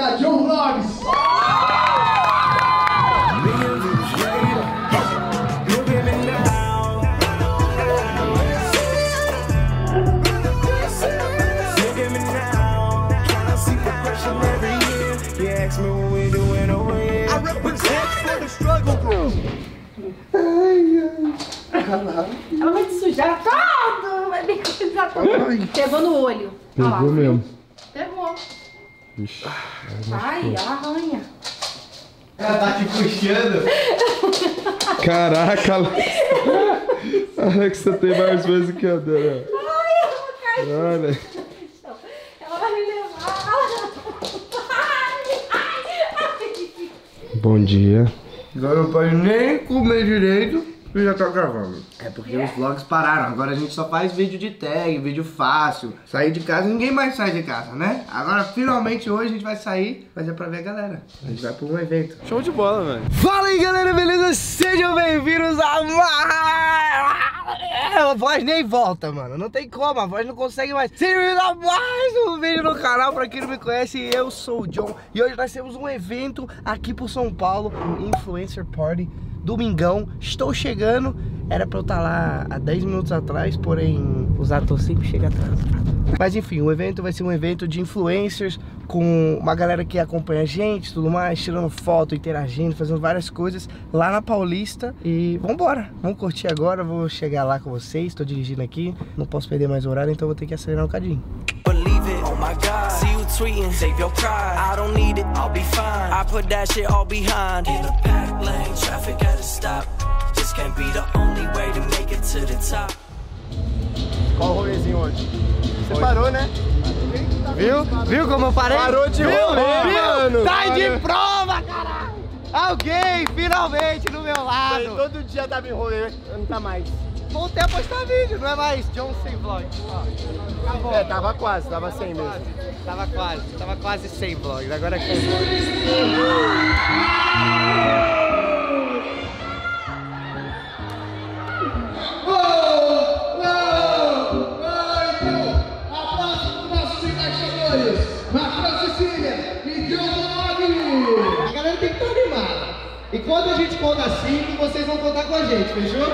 galera, John Vlogs! Ela vai te sujar todo, vai me coisar tudo. Pegou no olho. Pegou mesmo. Pegou. Ixi, ai, ela arranha. Ela tá te puxando. Caraca, Alex, você tem mais vezes que a dela. Ai, ela vai cair. Olha. Ela vai me levar. Bom dia. Agora não pode nem comer direito e já tá gravando. É porque os vlogs pararam, agora a gente só faz vídeo de tag, vídeo fácil. Sair de casa, ninguém mais sai de casa, né? Agora finalmente hoje a gente vai sair, mas é pra ver a galera. A gente vai pra um evento. Show de bola, velho. Fala aí galera, beleza? Sejam bem-vindos a a voz nem volta, mano. Não tem como, a voz não consegue mais. Sejam bem-vindos a mais um vídeo no canal. Pra quem não me conhece, eu sou o John. E hoje nós temos um evento aqui por São Paulo, um Influencer Party. Domingão, estou chegando. Era pra eu estar lá há 10 minutos atrás, porém os atores sempre chegam atrasados. Mas enfim, o evento vai ser um evento de influencers, com uma galera que acompanha a gente, tudo mais, tirando foto, interagindo, fazendo várias coisas lá na Paulista. E vambora, vamos curtir agora, vou chegar lá com vocês, tô dirigindo aqui, não posso perder mais o horário, então vou ter que acelerar um bocadinho. Oh my God, see you tweeting, save your pride. I don't need it, I'll be fine. I put that shit all behind. In a back lane, traffic gotta stop. This can't be the only way to make it to the top. Qual o rolezinho hoje? Você parou, né? Viu? Viu como eu parei? Parou de rolê, mano! Tá de prova, caralho! Alguém, finalmente, no meu lado! Todo dia tava em rolê, não tá mais. Voltei a postar vídeo, não é mais John sem vlog. Acabou. É, tava quase, tava 100 mesmo. Tava quase 100 vlogs, agora é 100 vlogs. Aplausos para nossos embaixadores, Marcos Cecília e John Vlog! A galera tem que estar animada. E quando a gente conta 5, vocês vão contar com a gente, fechou?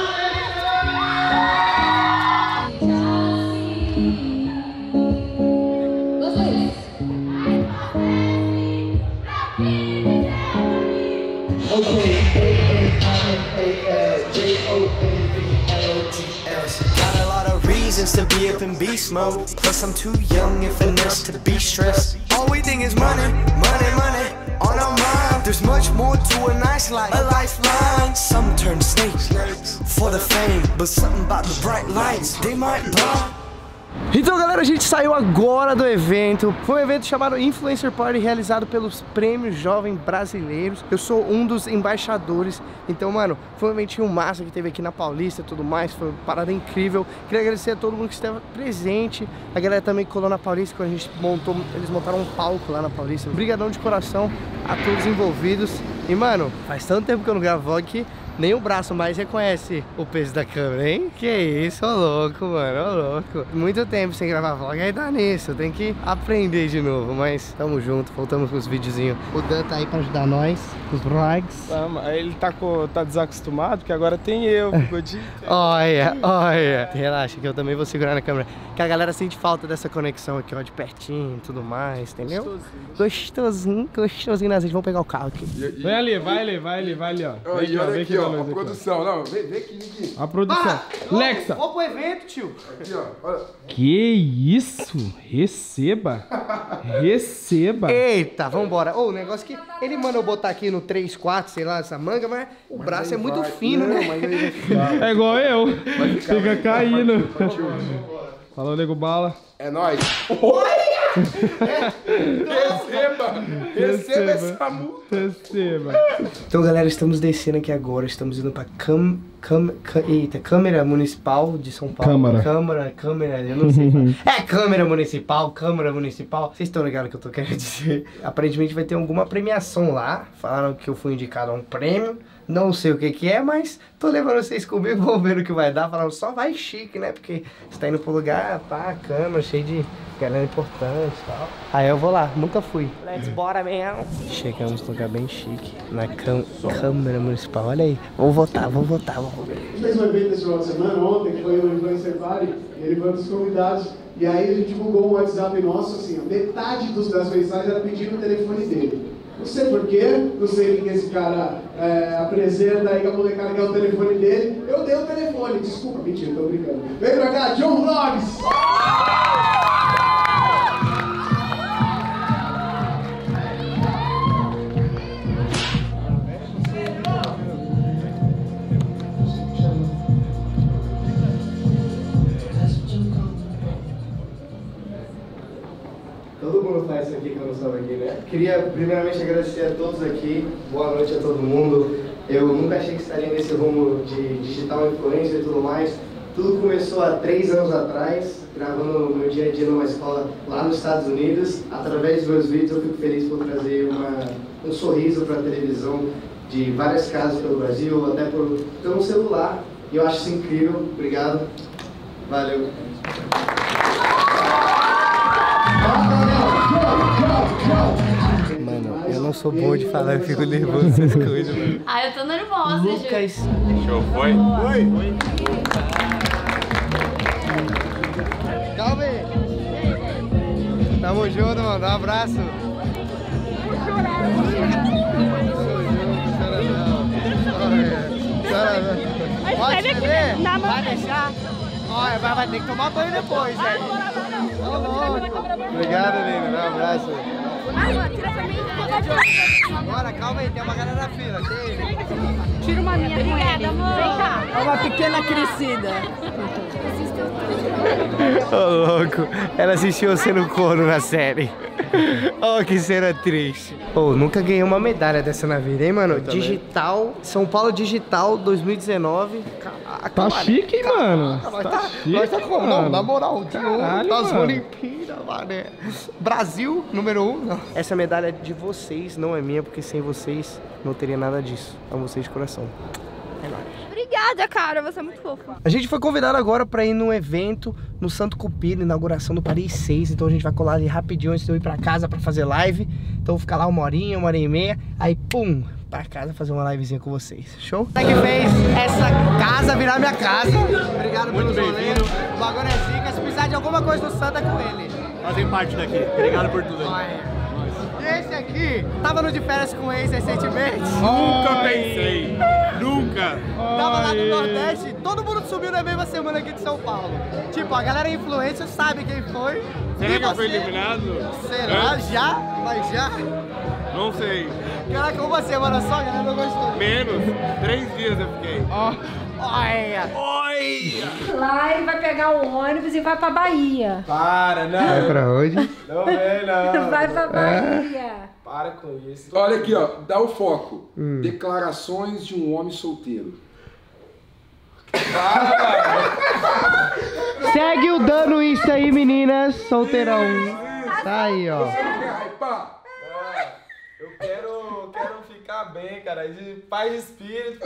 Got a lot of reasons to be up in beast mode. Plus I'm too young and finesse to be stressed. All we think is money, money, money on our mind. There's much more to a nice life, a lifeline. Some turn snakes for the fame, but something about the bright lights, they might blind. Então galera, a gente saiu agora do evento. Foi um evento chamado Influencer Party, realizado pelos Prêmios Jovem Brasileiros. Eu sou um dos embaixadores. Então, mano, foi um eventinho massa que teve aqui na Paulista e tudo mais. Foi uma parada incrível. Queria agradecer a todo mundo que esteve presente. A galera também que colou na Paulista, quando a gente montou, eles montaram um palco lá na Paulista. Obrigadão de coração a todos envolvidos. E, mano, faz tanto tempo que eu não gravo vlog que nem o braço mais reconhece o peso da câmera, hein? Que isso, ô louco, mano, ô louco. Muito tempo sem gravar vlog, aí dá nisso, tem que aprender de novo, mas tamo junto, voltamos com os videozinhos. O Dan tá aí pra ajudar nós, com os vlogs. Ele tá desacostumado, porque agora tem eu, ficou de... Olha, olha. Relaxa, que eu também vou segurar na câmera. Que a galera sente falta dessa conexão aqui, ó, de pertinho e tudo mais, entendeu? Gostosinho, gostosinho nas redes. Vamos pegar o carro aqui. Vem ali, vai ali, ó. E olha aqui, ó, a produção. Não, vem aqui. A produção. Lexa. Vamos pro evento, tio. Aqui, ó, olha. Que isso? Receba. Receba. Eita, vambora. Ô, o negócio que ele manda eu botar aqui no 3, 4, sei lá, essa manga, mas o braço é muito fino, né? Mas aí vai ficar. É igual eu. Fica caindo. Falou, nego bala. É nóis. Receba essa multa. Receba. Então, galera, estamos descendo aqui agora. Estamos indo pra Câmara Municipal de São Paulo. Câmara, eu não sei. É Câmara Municipal. Vocês estão ligados o que eu tô querendo dizer? Aparentemente vai ter alguma premiação lá. Falaram que eu fui indicado a um prêmio. Não sei o que é, mas tô levando vocês comigo, vamos ver o que vai dar. Falaram, só vai chique, né? Porque você tá indo pro lugar, pá, câmera, cheio de galera importante e tal. Aí eu vou lá, nunca fui. let's bora, man. Chegamos num lugar bem chique, na Câmara Municipal. Olha aí, vamos votar. A gente fez um evento esse final de semana, ontem, que foi o Influencer Party, e ele foi um dos convidados. E aí a gente divulgou um WhatsApp nosso, assim, metade das mensagens era pedindo o telefone dele. Não sei porquê, não sei o que esse cara apresenta aí, que a molecada quer o telefone dele. Eu dei o telefone, desculpa, mentira, tô brincando. Vem pra cá, John Vlogs! Todo mundo faz isso aqui quando estava aqui, né? Queria primeiramente agradecer a todos aqui, boa noite a todo mundo. Eu nunca achei que estaria nesse rumo de digital influencer e tudo mais. Tudo começou há 3 anos atrás, gravando meu dia a dia numa escola lá nos Estados Unidos. Através dos meus vídeos eu fico feliz por trazer um sorriso para a televisão de várias casas pelo Brasil, até pelo celular. E eu acho isso incrível. Obrigado. Valeu. Mano, eu não sou bom de falar, eu fico nervoso essas coisas, mano. Ah, eu tô nervosa, Lucas. Show, foi? Foi. Calma aí. Tamo junto, mano. Dá um abraço. Pode escrever? Vai deixar? Olha, vai ter que tomar banho depois, velho. Obrigado, Lino. Dá um abraço. Bora, calma aí, tem uma galera na fila. Tira uma minha com ele. Vem cá. É uma pequena crescida. Ô, louco. Ela assistiu você no corno na série. Oh, que cena triste. Pô, nunca ganhei uma medalha dessa na vida, hein, mano? Digital, São Paulo Digital 2019. Caraca, Tá chique, hein, mano? Tá chique, nós tá como? Não, mano. na moral, de novo, Caralho, das mano. Olimpíadas, mano. Brasil, número 1. Não. Essa medalha é de vocês, não é minha, porque sem vocês não teria nada disso. Amo vocês de coração. É nóis. Obrigada, cara. Você é muito fofa. A gente foi convidado agora pra ir num evento no Santo Cupido, inauguração do Paris 6. Então a gente vai colar ali rapidinho antes de eu ir pra casa pra fazer live. Então vou ficar lá 1 hora e meia. Aí, pum, pra casa fazer uma livezinha com vocês. Show? Quem é que fez essa casa virar minha casa? Obrigado pelo rolê. O bagulho é zica. Se precisar de alguma coisa do Santo é com ele. Fazem parte daqui. Obrigado por tudo aí. Olha. E esse aqui, tava no de férias com o ex recentemente? Nunca pensei. Nunca. Tava lá no Nordeste, todo mundo subiu na mesma semana aqui de São Paulo. Tipo, a galera influencer sabe quem foi. Será E que eu fui você? eliminado? Será? Hã? Já? Mas já? Não sei. Caraca, uma semana só, a galera não gostou. Menos. 3 dias eu fiquei. Olha! Lá ele vai pegar o ônibus e vai pra Bahia. Para, não. Vai pra onde? Não vem, não. Vai pra Bahia. Para com isso. Olha aqui, ó, dá o foco. Declarações de um homem solteiro. Segue o Dan no Insta aí, meninas. Solteirão. Tá aí, ó. Eu quero ficar bem, cara. De paz de espírito.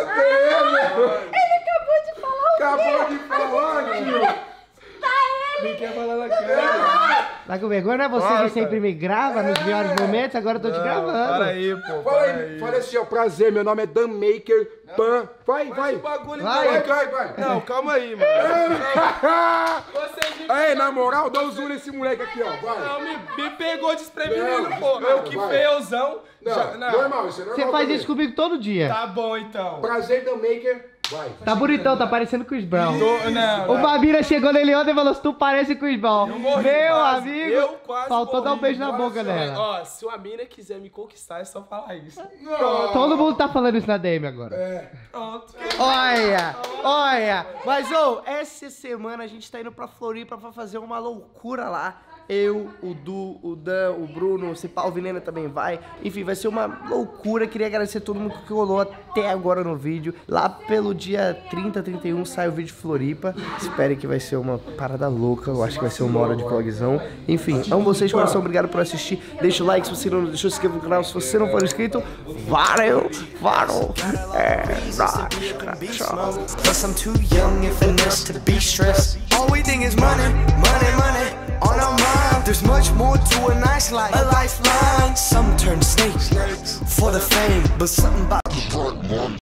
Acabou de falar, tio. Nem quer falar na câmera. Tá com vergonha, não é você que sempre me grava nos piores momentos? Agora eu tô te gravando. Para aí, pô. Fala aí, fala assim, ó, prazer, meu nome é Dan Maker, Pan. Vai. O bagulho Vai. Vai. Não, calma aí, mano. Você Ei, na moral, dá um zoom nesse moleque aqui, ó, vai. me pegou desprevenido, Não, pô. Eu que vai. feiozão. Não, normal, isso é normal. Você faz também. isso comigo todo dia. Tá bom, então. Prazer, Dan Maker, vai. Tá bonitão, tá parecendo Chris Brown. Não, O Babira chegou nele ontem e falou: tu parece Chris Brown. Eu morri, Meu quase. amigo, Eu quase faltou dar um morri. beijo na Olha boca só. dela. Ó, se uma mina quiser me conquistar, é só falar isso. Todo mundo tá falando isso na DM agora. Pronto. Olha. Mas, essa semana a gente tá indo pra Floripa pra fazer uma loucura lá. Eu, o Du, o Dan, o Bruno, se pá, o Vilena também vai. Enfim, vai ser uma loucura. Queria agradecer a todo mundo que rolou até agora no vídeo. Lá pelo dia 30, 31 sai o vídeo de Floripa. Espere que vai ser uma parada louca. Eu acho que vai ser 1 hora de vlogzão. Enfim, amo vocês de coração. Obrigado por assistir. Deixa o like se você não deixou, se inscreva no canal se você não for inscrito. Valeu. Plus I'm too young and finesse to be stressed. All we think is money, money, money. on our mind. There's much more to a nice life, a lifeline. Some turn snakes for the fame, but something about